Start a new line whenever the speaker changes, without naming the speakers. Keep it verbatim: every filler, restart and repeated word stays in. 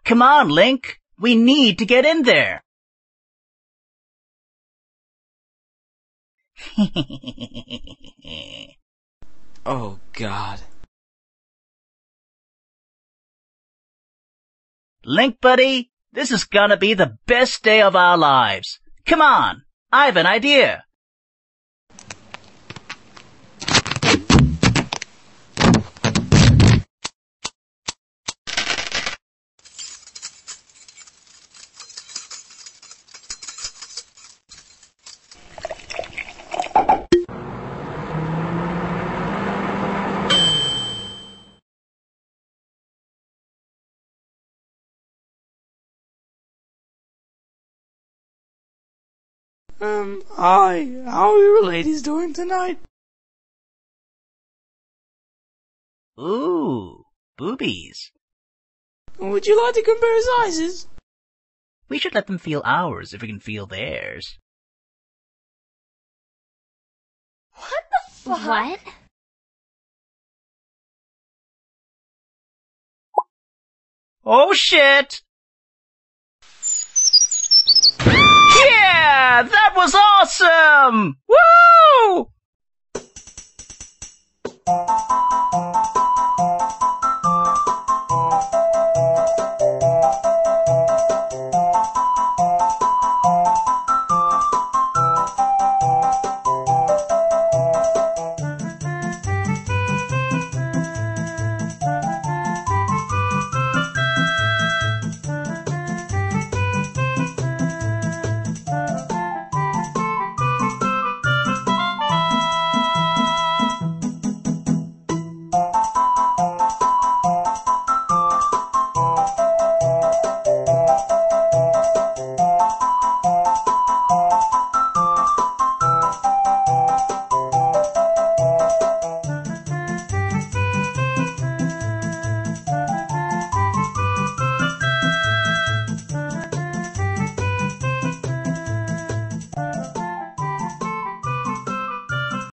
Come on, Link. We need to get in there.
Oh, God.
Link, buddy, this is gonna be the best day of our lives. Come on, I have an idea.
Um, hi. How are you ladies doing tonight?
Ooh, boobies.
Would you like to compare sizes?
We should let them feel ours if we can feel theirs.
What the fuck? What?
Oh, shit! Yeah! That was awesome! Woo!